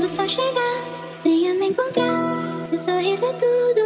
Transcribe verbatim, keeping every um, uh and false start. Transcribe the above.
sol chegar, venha me encontrar. Seu sorriso é tudo